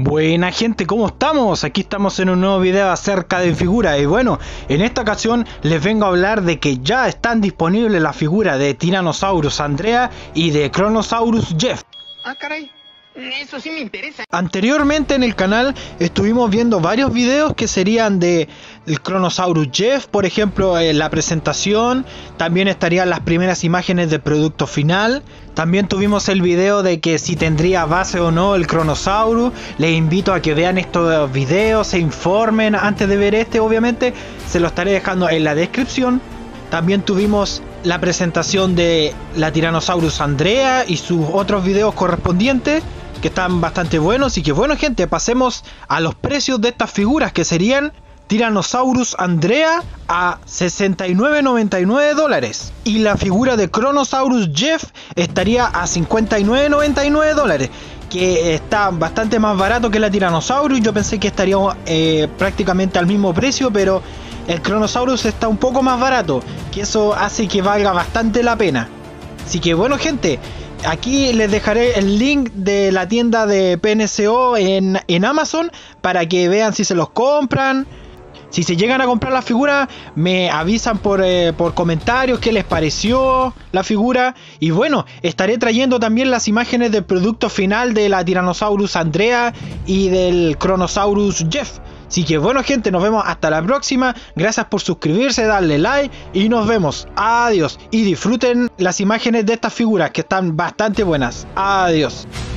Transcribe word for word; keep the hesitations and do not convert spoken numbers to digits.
Buena gente, ¿cómo estamos? Aquí estamos en un nuevo video acerca de figuras. Y bueno, en esta ocasión les vengo a hablar de que ya están disponibles las figuras de Tyrannosaurus Andrea y de Kronosaurus Jeff. Ah, caray, eso sí me interesa. Anteriormente en el canal estuvimos viendo varios videos que serían de el Kronosaurus Jeff, por ejemplo, eh, la presentación. También estarían las primeras imágenes del producto final. También tuvimos el video de que si tendría base o no el Kronosaurus. Les invito a que vean estos videos, se informen antes de ver este, obviamente. Se lo estaré dejando en la descripción. También tuvimos la presentación de la Tyrannosaurus Andrea y sus otros videos correspondientes, que están bastante buenos. Y que bueno gente, pasemos a los precios de estas figuras, que serían Tyrannosaurus Andrea a sesenta y nueve noventa y nueve dólares y la figura de Kronosaurus Jeff estaría a cincuenta y nueve noventa y nueve dólares, que está bastante más barato que la Tyrannosaurus. Yo pensé que estaría eh, prácticamente al mismo precio, pero el Kronosaurus está un poco más barato, que eso hace que valga bastante la pena. Así que bueno gente, aquí les dejaré el link de la tienda de P N C O en, en Amazon para que vean si se los compran. Si se llegan a comprar la figura, me avisan por, eh, por comentarios qué les pareció la figura. Y bueno, estaré trayendo también las imágenes del producto final de la Tyrannosaurus Andrea y del Kronosaurus Jeff. Así que bueno gente, nos vemos hasta la próxima. Gracias por suscribirse, darle like y nos vemos. Adiós. Y disfruten las imágenes de estas figuras que están bastante buenas. Adiós.